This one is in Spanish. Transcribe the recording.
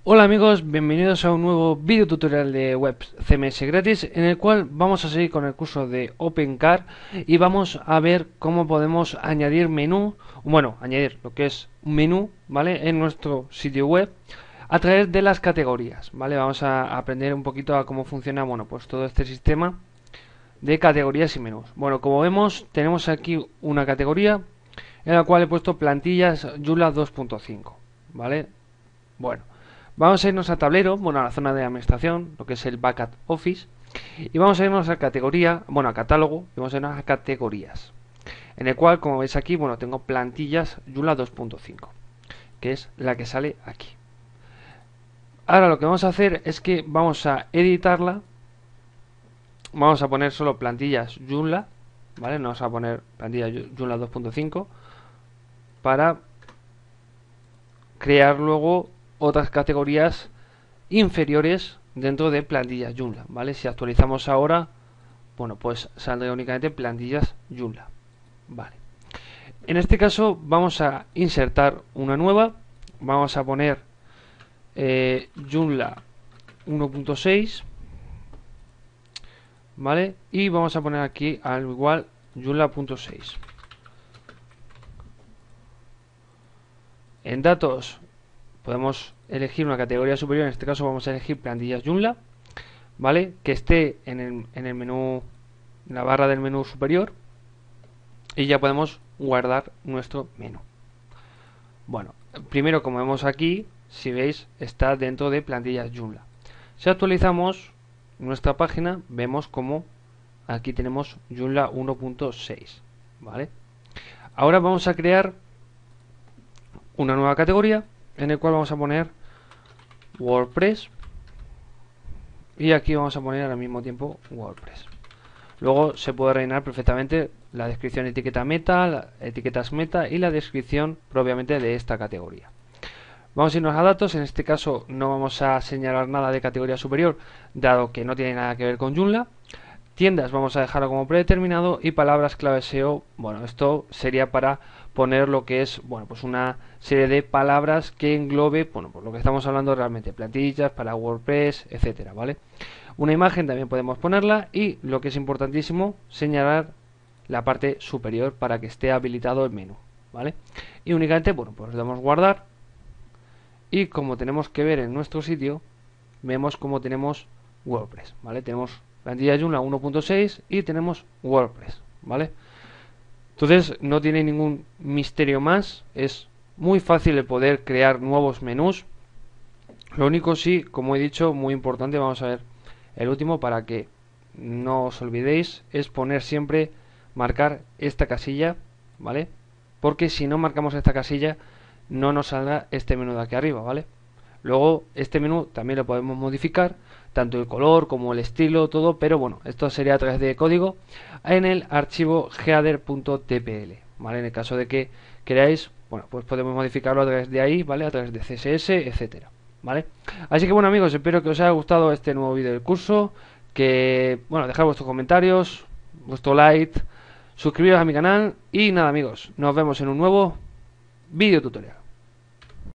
Hola amigos, bienvenidos a un nuevo video tutorial de web CMS gratis en el cual vamos a seguir con el curso de OpenCart y vamos a ver cómo podemos añadir menú, añadir lo que es un menú, ¿vale? En nuestro sitio web a través de las categorías, ¿vale? Vamos a aprender un poquito a cómo funciona, pues todo este sistema de categorías y menús. Bueno, como vemos, tenemos aquí una categoría en la cual he puesto plantillas Joomla 2.5, ¿vale? Bueno, vamos a irnos a tablero, a la zona de administración, lo que es el Back Office, y vamos a irnos a categoría, a catálogo, y vamos a irnos a categorías, en el cual, como veis aquí, tengo plantillas Joomla 2.5, que es la que sale aquí. Ahora lo que vamos a hacer es que vamos a editarla, vamos a poner solo plantillas Joomla, ¿vale? No vamos a poner plantillas Joomla 2.5 para crear luego otras categorías inferiores dentro de plantillas Joomla, ¿vale? Si actualizamos ahora, pues saldrá únicamente plantillas Joomla, ¿vale? En este caso vamos a insertar una nueva, vamos a poner Joomla 1.6, ¿vale? Y vamos a poner aquí al igual Joomla.6. En datos podemos elegir una categoría superior, en este caso vamos a elegir plantillas Joomla, ¿vale? Que esté en el menú, en la barra del menú superior, y ya podemos guardar nuestro menú. Bueno, primero, como vemos aquí, si veis, está dentro de plantillas Joomla. Si actualizamos nuestra página, vemos como aquí tenemos Joomla 1.6, ¿vale? Ahora vamos a crear una nueva categoría en el cual vamos a poner WordPress, y aquí vamos a poner al mismo tiempo WordPress. Luego se puede rellenar perfectamente la descripción, etiqueta meta, etiquetas meta y la descripción propiamente de esta categoría. Vamos a irnos a datos. En este caso no vamos a señalar nada de categoría superior, dado que no tiene nada que ver con Joomla. Tiendas vamos a dejarlo como predeterminado, y palabras clave SEO, esto sería para poner lo que es, pues una serie de palabras que englobe, por lo que estamos hablando realmente, plantillas para WordPress, etcétera, ¿vale? Una imagen también podemos ponerla, y lo que es importantísimo, señalar la parte superior para que esté habilitado el menú, ¿vale? Y únicamente, pues le damos guardar, y como tenemos que ver en nuestro sitio, vemos como tenemos WordPress, ¿vale? Tenemos plantilla Joomla 1.6 y tenemos WordPress, ¿vale? Entonces no tiene ningún misterio más, es muy fácil de poder crear nuevos menús. Lo único, sí, como he dicho, muy importante, vamos a ver el último para que no os olvidéis, es poner siempre, marcar esta casilla, ¿vale? Porque si no marcamos esta casilla, no nos saldrá este menú de aquí arriba, ¿vale? Luego este menú también lo podemos modificar, tanto el color como el estilo, todo, pero esto sería a través de código en el archivo header.tpl, ¿vale? En el caso de que queráis, pues podemos modificarlo a través de ahí, ¿vale? A través de CSS, etcétera, ¿vale? Así que amigos, espero que os haya gustado este nuevo vídeo del curso, que, dejad vuestros comentarios, vuestro like, suscribiros a mi canal, y nada amigos, nos vemos en un nuevo vídeo tutorial.